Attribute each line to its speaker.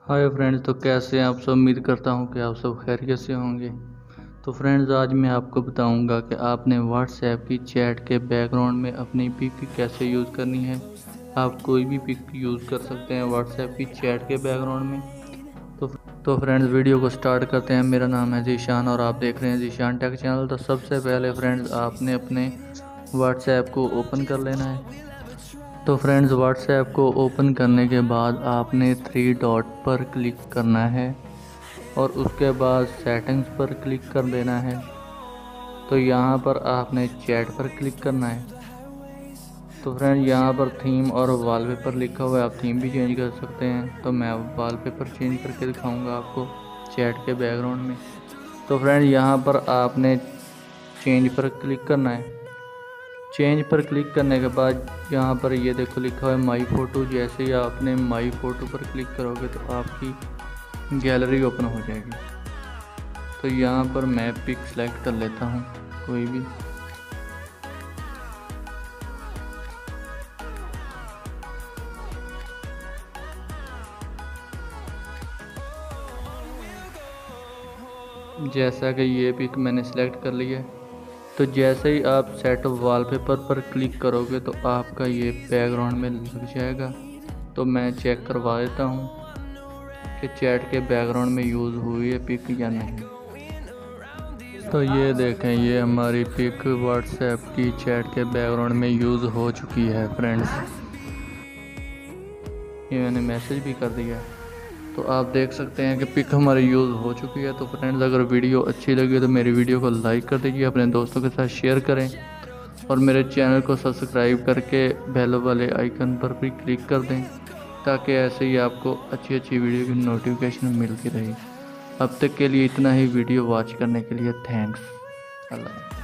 Speaker 1: Hi friends, तो कैसे हैं आप सब। उम्मीद करता हूं कि आप सब खैरियत से होंगे। तो फ्रेंड्स, आज मैं आपको बताऊंगा कि आपने व्हाट्सएप की चैट के बैकग्राउंड में अपनी पिक कैसे यूज़ करनी है। आप कोई भी पिक यूज़ कर सकते हैं व्हाट्सएप की चैट के बैकग्राउंड में। तो तो फ्रेंड्स, वीडियो को स्टार्ट करते हैं। मेरा नाम है जीशान और आप देख रहे हैं जीशान टेक चैनल। तो सबसे पहले फ्रेंड्स, आपने अपने व्हाट्सएप को ओपन कर लेना है। तो फ्रेंड्स, व्हाट्सएप को ओपन करने के बाद आपने थ्री डॉट पर क्लिक करना है और उसके बाद सेटिंग्स पर क्लिक कर देना है। तो यहाँ पर आपने चैट पर क्लिक करना है। तो फ्रेंड, यहाँ पर थीम और वॉलपेपर लिखा हुआ है, आप थीम भी चेंज कर सकते हैं। तो मैं वॉलपेपर चेंज करके दिखाऊंगा आपको चैट के बैकग्राउंड में। तो फ्रेंड, यहाँ पर आपने चेंज पर क्लिक करना है। चेंज पर क्लिक करने के बाद यहाँ पर ये देखो लिखा हुआ है माई फ़ोटो। जैसे ही आपने माई फ़ोटो पर क्लिक करोगे तो आपकी गैलरी ओपन हो जाएगी। तो यहाँ पर मैं पिक सेलेक्ट कर लेता हूँ कोई भी। जैसा कि ये पिक मैंने सेलेक्ट कर लिया है। तो जैसे ही आप सेट वॉलपेपर पर क्लिक करोगे तो आपका ये बैकग्राउंड में लग जाएगा। तो मैं चेक करवा देता हूँ कि चैट के बैकग्राउंड में यूज़ हुई है पिक या नहीं। तो ये देखें, ये हमारी पिक व्हाट्सएप की चैट के बैकग्राउंड में यूज़ हो चुकी है फ्रेंड्स। ये मैंने मैसेज भी कर दिया है। तो आप देख सकते हैं कि पिक हमारी यूज़ हो चुकी है। तो फ्रेंड्स, अगर वीडियो अच्छी लगी तो मेरी वीडियो को लाइक कर दीजिए, अपने दोस्तों के साथ शेयर करें और मेरे चैनल को सब्सक्राइब करके बेल वाले आइकन पर भी क्लिक कर दें, ताकि ऐसे ही आपको अच्छी अच्छी वीडियो की नोटिफिकेशन मिलती रहे। अब तक के लिए इतना ही। वीडियो वॉच करने के लिए थैंक्स। अल्लाह।